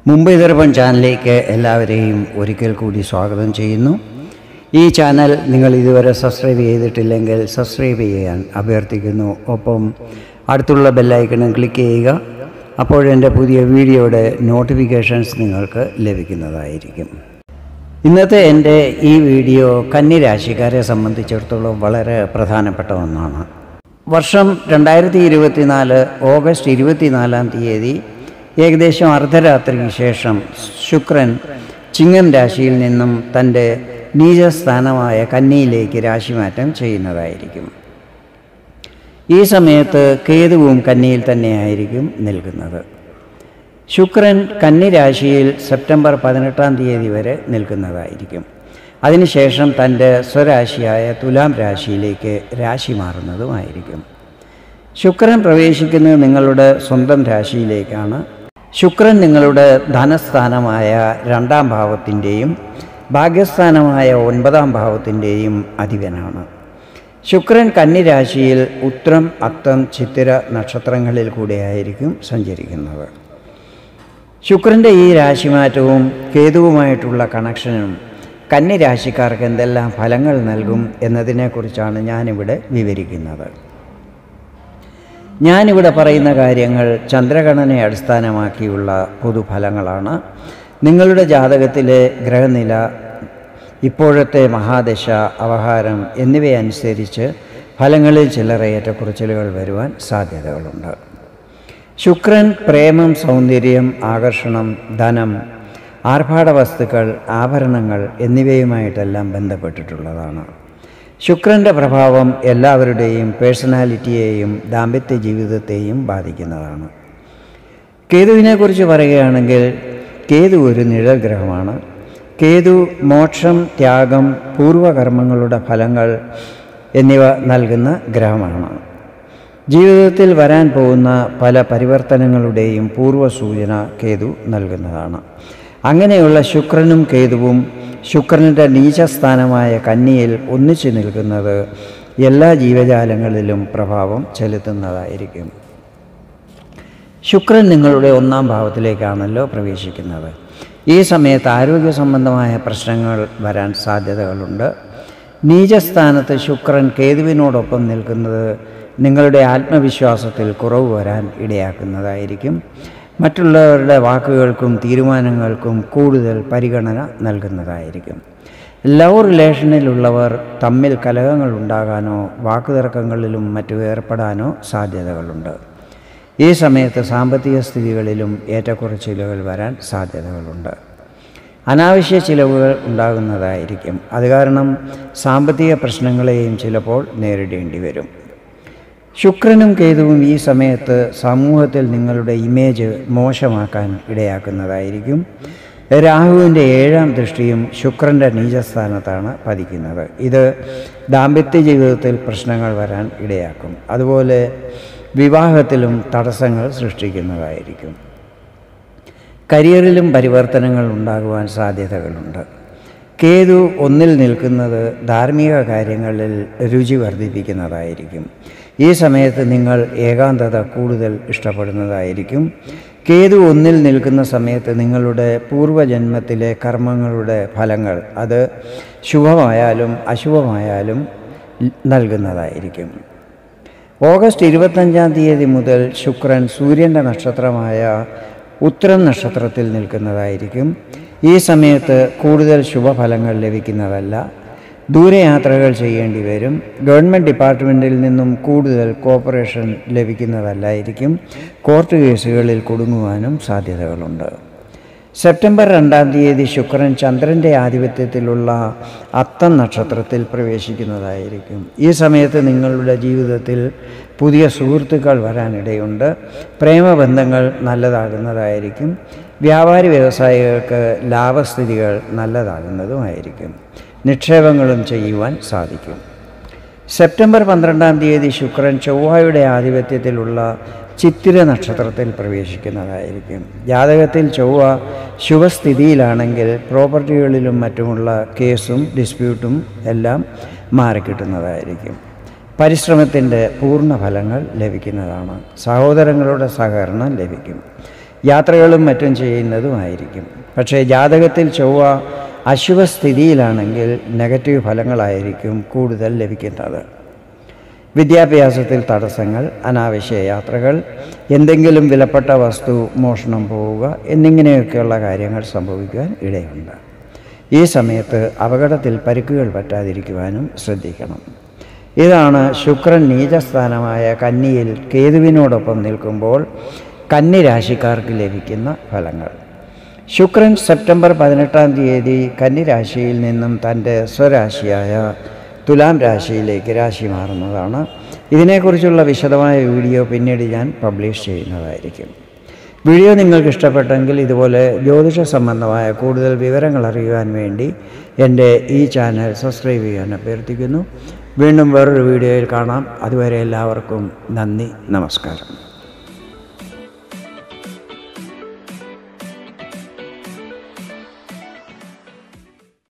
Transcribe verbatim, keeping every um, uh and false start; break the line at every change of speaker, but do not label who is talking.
മുംബൈ ദർപ്പൺ ചാനലിലേക്ക് എല്ലാവരെയും ഒരിക്കൽ കൂടി സ്വാഗതം ചെയ്യുന്നു. ഈ ചാനൽ നിങ്ങൾ ഇതുവരെ സബ്സ്ക്രൈബ് ചെയ്തിട്ടില്ലെങ്കിൽ സബ്സ്ക്രൈബ് ചെയ്യാൻ അഭ്യർത്ഥിക്കുന്നു. ഒപ്പം അടുത്തുള്ള ബെല്ലൈക്കണും ക്ലിക്ക് ചെയ്യുക. അപ്പോഴെൻ്റെ പുതിയ വീഡിയോയുടെ നോട്ടിഫിക്കേഷൻസ് നിങ്ങൾക്ക് ലഭിക്കുന്നതായിരിക്കും. ഇന്നത്തെ എൻ്റെ ഈ വീഡിയോ കന്നി രാശിക്കാരെ സംബന്ധിച്ചിടത്തോളം വളരെ പ്രധാനപ്പെട്ട ഒന്നാണ്. വർഷം രണ്ടായിരത്തി ഇരുപത്തിനാല് ഓഗസ്റ്റ് ഇരുപത്തിനാലാം തീയതി ഏകദേശം അർദ്ധരാത്രിക്ക് ശേഷം ശുക്രൻ ചിങ്ങം രാശിയിൽ നിന്നും തൻ്റെ നീചസ്ഥാനമായ കന്നിയിലേക്ക് രാശിമാറ്റം ചെയ്യുന്നതായിരിക്കും. ഈ സമയത്ത് കേതുവും കന്നിയിൽ തന്നെയായിരിക്കും നിൽക്കുന്നത്. ശുക്രൻ കന്നി രാശിയിൽ സെപ്റ്റംബർ പതിനെട്ടാം തീയതി വരെ നിൽക്കുന്നതായിരിക്കും. അതിനുശേഷം തൻ്റെ സ്വരാശിയായ തുലാം രാശിയിലേക്ക് രാശി മാറുന്നതുമായിരിക്കും. ശുക്രൻ പ്രവേശിക്കുന്നത് നിങ്ങളുടെ സ്വന്തം രാശിയിലേക്കാണ്. ശുക്രൻ നിങ്ങളുടെ ധനസ്ഥാനമായ രണ്ടാം ഭാവത്തിൻ്റെയും ഭാഗ്യസ്ഥാനമായ ഒൻപതാം ഭാവത്തിൻ്റെയും അധിപനാണ്. ശുക്രൻ കന്നി രാശിയിൽ ഉത്രം അത്തം ചിത്തിര നക്ഷത്രങ്ങളിൽ കൂടെയായിരിക്കും സഞ്ചരിക്കുന്നത്. ശുക്രൻ്റെ ഈ രാശിമാറ്റവും കേതുവുമായിട്ടുള്ള കണക്ഷനും കന്നി രാശിക്കാർക്ക് എന്തെല്ലാം ഫലങ്ങൾ നൽകും എന്നതിനെക്കുറിച്ചാണ് ഞാനിവിടെ വിവരിക്കുന്നത്. ഞാനിവിടെ പറയുന്ന കാര്യങ്ങൾ ചന്ദ്രഗണനയെ അടിസ്ഥാനമാക്കിയുള്ള പൊതുഫലങ്ങളാണ്. നിങ്ങളുടെ ജാതകത്തിലെ ഗ്രഹനില, ഇപ്പോഴത്തെ മഹാദശ, അവഹാരം എന്നിവയനുസരിച്ച് ഫലങ്ങളിൽ ചില്ലറ ഏറ്റക്കുറച്ചിലുകൾ വരുവാൻ സാധ്യതകളുണ്ട്. ശുക്രൻ പ്രേമം, സൗന്ദര്യം, ആകർഷണം, ധനം, ആർഭാട വസ്തുക്കൾ, ആഭരണങ്ങൾ എന്നിവയുമായിട്ടെല്ലാം ബന്ധപ്പെട്ടിട്ടുള്ളതാണ്. ശുക്രൻ്റെ പ്രഭാവം എല്ലാവരുടെയും പേഴ്സണാലിറ്റിയെയും ദാമ്പത്യ ജീവിതത്തെയും ബാധിക്കുന്നതാണ്. കേതുവിനെക്കുറിച്ച് പറയുകയാണെങ്കിൽ കേതു ഒരു നിഴൽ ഗ്രഹമാണ്. കേതു മോക്ഷം, ത്യാഗം, പൂർവകർമ്മങ്ങളുടെ ഫലങ്ങൾ എന്നിവ നൽകുന്ന ഗ്രഹമാണ്. ജീവിതത്തിൽ വരാൻ പോകുന്ന പല പരിവർത്തനങ്ങളുടെയും പൂർവ്വസൂചന കേതു നൽകുന്നതാണ്. അങ്ങനെയുള്ള ശുക്രനും കേതുവും ശുക്രൻ്റെ നീചസ്ഥാനമായ കന്നിയിൽ ഒന്നിച്ചു നിൽക്കുന്നത് എല്ലാ ജീവജാലങ്ങളിലും പ്രഭാവം ചെലുത്തുന്നതായിരിക്കും. ശുക്രൻ നിങ്ങളുടെ ഒന്നാം ഭാവത്തിലേക്കാണല്ലോ പ്രവേശിക്കുന്നത്. ഈ സമയത്ത് ആരോഗ്യ സംബന്ധമായ പ്രശ്നങ്ങൾ വരാൻ സാധ്യതകളുണ്ട്. നീചസ്ഥാനത്ത് ശുക്രൻ കേതുവിനോടൊപ്പം നിൽക്കുന്നത് നിങ്ങളുടെ ആത്മവിശ്വാസത്തിൽ കുറവ് വരാൻ ഇടയാക്കുന്നതായിരിക്കും. മറ്റുള്ളവരുടെ വാക്കുകൾക്കും തീരുമാനങ്ങൾക്കും കൂടുതൽ പരിഗണന നൽകുന്നതായിരിക്കും. ലവ് റിലേഷനിലുള്ളവർ തമ്മിൽ കലഹങ്ങൾ ഉണ്ടാകാനോ വാക്കുതർക്കങ്ങളിലും മറ്റും ഏർപ്പെടാനോ സാധ്യതകളുണ്ട്. ഈ സമയത്ത് സാമ്പത്തിക സ്ഥിതികളിലും ഏറ്റക്കുറച്ചിലുകൾ വരാൻ സാധ്യതകളുണ്ട്. അനാവശ്യ ചിലവുകൾ ഉണ്ടാകുന്നതായിരിക്കും. അത് കാരണം സാമ്പത്തിക പ്രശ്നങ്ങളെയും ചിലപ്പോൾ നേരിടേണ്ടി വരും. ശുക്രനും കേതുവും ഈ സമയത്ത് സമൂഹത്തിൽ നിങ്ങളുടെ ഇമേജ് മോശമാക്കാൻ ഇടയാക്കുന്നതായിരിക്കും. രാഹുവിൻ്റെ ഏഴാം ദൃഷ്ടിയും ശുക്രൻ്റെ നീചസ്ഥാനത്താണ് പതിക്കുന്നത്. ഇത് ദാമ്പത്യ ജീവിതത്തിൽ പ്രശ്നങ്ങൾ വരാൻ ഇടയാക്കും. അതുപോലെ വിവാഹത്തിലും തടസ്സങ്ങൾ സൃഷ്ടിക്കുന്നതായിരിക്കും. കരിയറിലും പരിവർത്തനങ്ങൾ ഉണ്ടാകുവാൻ സാധ്യതകളുണ്ട്. കേതു ഒന്നിൽ നിൽക്കുന്നത് ധാർമ്മിക കാര്യങ്ങളിൽ രുചി വർദ്ധിപ്പിക്കുന്നതായിരിക്കും. ഈ സമയത്ത് നിങ്ങൾ ഏകാന്തത കൂടുതൽ ഇഷ്ടപ്പെടുന്നതായിരിക്കും. കേതു ഒന്നിൽ നിൽക്കുന്ന സമയത്ത് നിങ്ങളുടെ പൂർവ്വജന്മത്തിലെ കർമ്മങ്ങളുടെ ഫലങ്ങൾ അത് ശുഭമായാലും അശുഭമായാലും നൽകുന്നതായിരിക്കും. ഓഗസ്റ്റ് ഇരുപത്തഞ്ചാം തീയതി മുതൽ ശുക്രൻ സൂര്യൻ്റെ നക്ഷത്രമായ ഉത്തരം നക്ഷത്രത്തിൽ നിൽക്കുന്നതായിരിക്കും. ഈ സമയത്ത് കൂടുതൽ ശുഭഫലങ്ങൾ ലഭിക്കുന്നതല്ല. ദൂരയാത്രകൾ ചെയ്യേണ്ടി വരും. ഗവൺമെൻറ് ഡിപ്പാർട്ട്മെൻറ്റിൽ നിന്നും കൂടുതൽ കോർപ്പറേഷൻ ലഭിക്കുന്നതല്ലായിരിക്കും. കോർട്ട് കേസുകളിൽ കുടുങ്ങുവാനും സാധ്യതകളുണ്ട്. സെപ്റ്റംബർ രണ്ടാം തീയതി ശുക്രൻ ചന്ദ്രൻ്റെ ആധിപത്യത്തിലുള്ള അത്തം നക്ഷത്രത്തിൽ പ്രവേശിക്കുന്നതായിരിക്കും. ഈ സമയത്ത് നിങ്ങളുടെ ജീവിതത്തിൽ പുതിയ സുഹൃത്തുക്കൾ വരാനിടയുണ്ട്. പ്രേമബന്ധങ്ങൾ നല്ലതാകുന്നതായിരിക്കും. വ്യാപാരി വ്യവസായികൾക്ക് ലാഭസ്ഥിതികൾ നല്ലതാകുന്നതുമായിരിക്കും. നിക്ഷേപങ്ങളും ചെയ്യുവാൻ സാധിക്കും. സെപ്റ്റംബർ പന്ത്രണ്ടാം തീയതി ശുക്രൻ ചൊവ്വയുടെ ആധിപത്യത്തിലുള്ള ചിത്തിര നക്ഷത്രത്തിൽ പ്രവേശിക്കുന്നതായിരിക്കും. ജാതകത്തിൽ ചൊവ്വ ശുഭസ്ഥിതിയിലാണെങ്കിൽ പ്രോപ്പർട്ടികളിലും മറ്റുമുള്ള കേസും ഡിസ്പ്യൂട്ടും എല്ലാം മാറിക്കിട്ടുന്നതായിരിക്കും. പരിശ്രമത്തിൻ്റെ പൂർണ്ണ ഫലങ്ങൾ ലഭിക്കുന്നതാണ്. സഹോദരങ്ങളുടെ സഹകരണം ലഭിക്കും. യാത്രകളും മറ്റും ചെയ്യുന്നതുമായിരിക്കും. പക്ഷേ ജാതകത്തിൽ ചൊവ്വ അശുഭസ്ഥിതിയിലാണെങ്കിൽ നെഗറ്റീവ് ഫലങ്ങളായിരിക്കും കൂടുതൽ ലഭിക്കുന്നത്. വിദ്യാഭ്യാസത്തിൽ തടസ്സങ്ങൾ, അനാവശ്യ യാത്രകൾ, എന്തെങ്കിലും വിലപ്പെട്ട വസ്തു മോഷണം പോവുക എന്നിങ്ങനെയൊക്കെയുള്ള കാര്യങ്ങൾ സംഭവിക്കുവാൻ ഇടയുണ്ട്. ഈ സമയത്ത് അപകടത്തിൽ പരിക്കുകൾ പറ്റാതിരിക്കുവാനും ശ്രദ്ധിക്കണം. ഇതാണ് ശുക്രൻ നീചസ്ഥാനമായ കന്നിയിൽ കേതുവിനോടൊപ്പം നിൽക്കുമ്പോൾ കന്നി രാശിക്കാർക്ക് ലഭിക്കുന്ന ഫലങ്ങൾ. ശുക്രൻ സെപ്റ്റംബർ പതിനെട്ടാം തീയതി കന്നി രാശിയിൽ നിന്നും തൻ്റെ സ്വരാശിയായ തുലാം രാശിയിലേക്ക് രാശി മാറുന്നതാണ്. ഇതിനെക്കുറിച്ചുള്ള വിശദമായ വീഡിയോ പിന്നീട് ഞാൻ പബ്ലിഷ് ചെയ്യുന്നതായിരിക്കും. വീഡിയോ നിങ്ങൾക്ക് ഇഷ്ടപ്പെട്ടെങ്കിൽ ഇതുപോലെ ജ്യോതിഷ സംബന്ധമായ കൂടുതൽ വിവരങ്ങൾ അറിയുവാൻ വേണ്ടി എൻ്റെ ഈ ചാനൽ സബ്സ്ക്രൈബ് ചെയ്യാൻ അഭ്യർത്ഥിക്കുന്നു. വീണ്ടും വേറൊരു വീഡിയോയിൽ കാണാം. അതുവരെ എല്ലാവർക്കും നന്ദി, നമസ്കാരം.